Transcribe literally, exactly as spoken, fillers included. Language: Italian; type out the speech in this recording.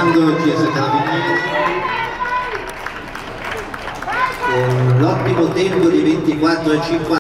Comando G S Carabinieri con l'ottimo tempo di ventiquattro e cinquanta.